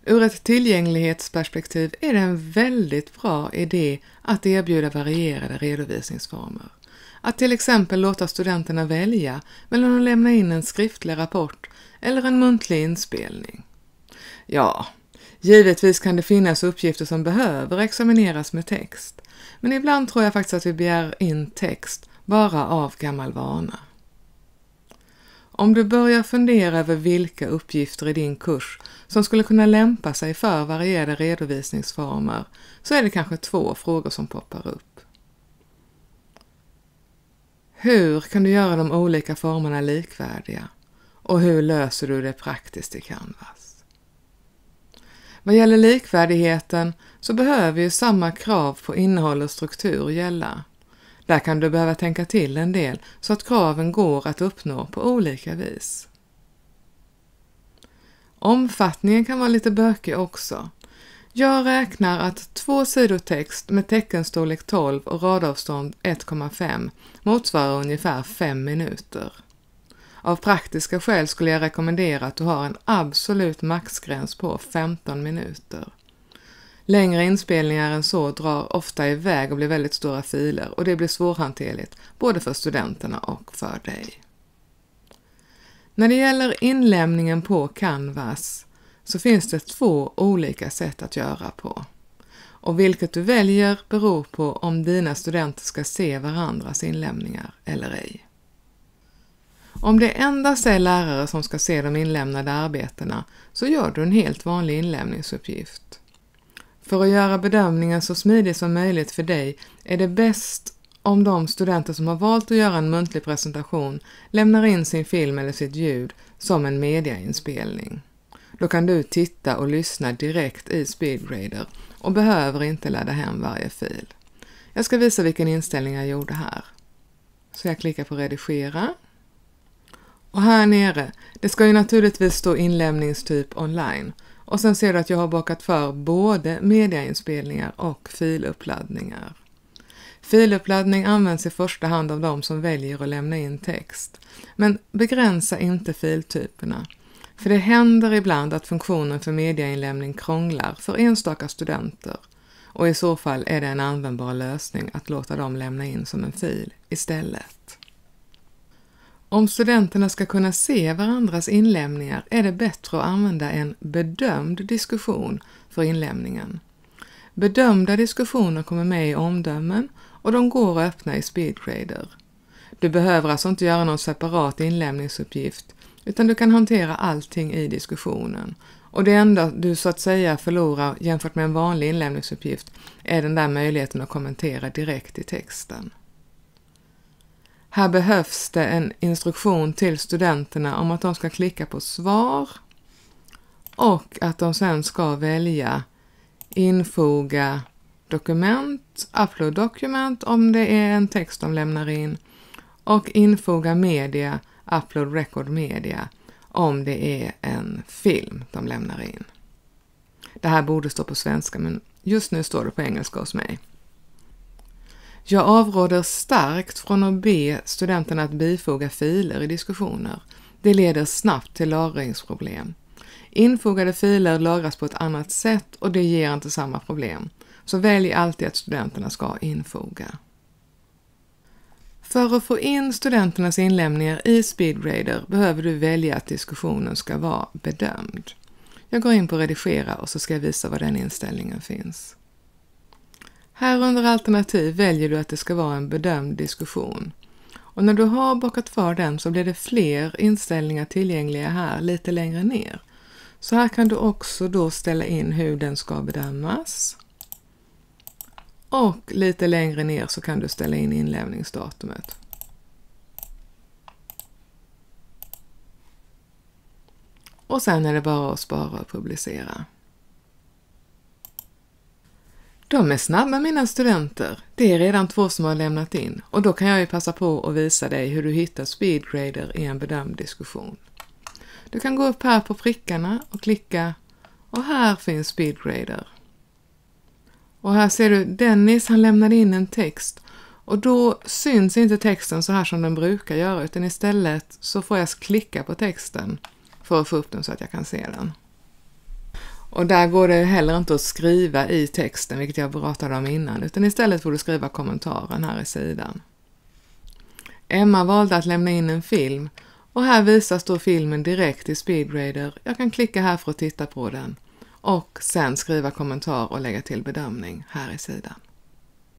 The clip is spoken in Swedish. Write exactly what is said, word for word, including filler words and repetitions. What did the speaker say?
Ur ett tillgänglighetsperspektiv är det en väldigt bra idé att erbjuda varierade redovisningsformer. Att till exempel låta studenterna välja mellan att lämna in en skriftlig rapport eller en muntlig inspelning. Ja, givetvis kan det finnas uppgifter som behöver examineras med text, men ibland tror jag faktiskt att vi begär in text bara av gammal vana. Om du börjar fundera över vilka uppgifter i din kurs som skulle kunna lämpa sig för varierade redovisningsformer, så är det kanske två frågor som poppar upp. Hur kan du göra de olika formerna likvärdiga? Och hur löser du det praktiskt i Canvas? Vad gäller likvärdigheten så behöver ju samma krav på innehåll och struktur gälla. Där kan du behöva tänka till en del så att kraven går att uppnå på olika vis. Omfattningen kan vara lite bökig också. Jag räknar att två sidor text med teckenstorlek tolv och radavstånd ett komma fem motsvarar ungefär fem minuter. Av praktiska skäl skulle jag rekommendera att du har en absolut maxgräns på femton minuter. Längre inspelningar än så drar ofta iväg och blir väldigt stora filer och det blir svårhanterligt både för studenterna och för dig. När det gäller inlämningen på Canvas så finns det två olika sätt att göra på. Och vilket du väljer beror på om dina studenter ska se varandras inlämningar eller ej. Om det endast är lärare som ska se de inlämnade arbetena så gör du en helt vanlig inlämningsuppgift. För att göra bedömningen så smidig som möjligt för dig är det bäst om de studenter som har valt att göra en muntlig presentation lämnar in sin film eller sitt ljud som en mediainspelning. Då kan du titta och lyssna direkt i SpeedGrader och behöver inte ladda hem varje fil. Jag ska visa vilken inställning jag gjorde här. Så jag klickar på redigera. Och här nere, det ska ju naturligtvis stå inlämningstyp online. Och sen ser du att jag har bakat för både mediainspelningar och filuppladdningar. Filuppladdning används i första hand av de som väljer att lämna in text. Men begränsa inte filtyperna. För det händer ibland att funktionen för mediainlämning krånglar för enstaka studenter. Och i så fall är det en användbar lösning att låta dem lämna in som en fil istället. Om studenterna ska kunna se varandras inlämningar är det bättre att använda en bedömd diskussion för inlämningen. Bedömda diskussioner kommer med i omdömen och de går att öppna i SpeedGrader. Du behöver alltså inte göra någon separat inlämningsuppgift utan du kan hantera allting i diskussionen. Och det enda du så att säga förlorar jämfört med en vanlig inlämningsuppgift är den där möjligheten att kommentera direkt i texten. Här behövs det en instruktion till studenterna om att de ska klicka på svar och att de sen ska välja infoga dokument, upload document om det är en text de lämnar in och infoga media, upload record media om det är en film de lämnar in. Det här borde stå på svenska men just nu står det på engelska hos mig. Jag avråder starkt från att be studenterna att bifoga filer i diskussioner. Det leder snabbt till lagringsproblem. Infogade filer lagras på ett annat sätt och det ger inte samma problem. Så välj alltid att studenterna ska infoga. För att få in studenternas inlämningar i SpeedGrader behöver du välja att diskussionen ska vara bedömd. Jag går in på redigera och så ska jag visa var den inställningen finns. Här under alternativ väljer du att det ska vara en bedömd diskussion. Och när du har bakat för den så blir det fler inställningar tillgängliga här lite längre ner. Så här kan du också då ställa in hur den ska bedömas. Och lite längre ner så kan du ställa in inlämningsdatumet. Och sen är det bara att spara och publicera. De är snabba mina studenter. Det är redan två som har lämnat in. Och då kan jag ju passa på att visa dig hur du hittar SpeedGrader i en bedömd diskussion. Du kan gå upp här på prickarna och klicka. Och här finns SpeedGrader. Och här ser du Dennis, han lämnade in en text. Och då syns inte texten så här som den brukar göra. Utan istället så får jag klicka på texten för att få upp den så att jag kan se den. Och där går det heller inte att skriva i texten, vilket jag pratade om innan, utan istället får du skriva kommentaren här i sidan. Emma valde att lämna in en film och här visas då filmen direkt i Speedgrader. Jag kan klicka här för att titta på den och sen skriva kommentar och lägga till bedömning här i sidan.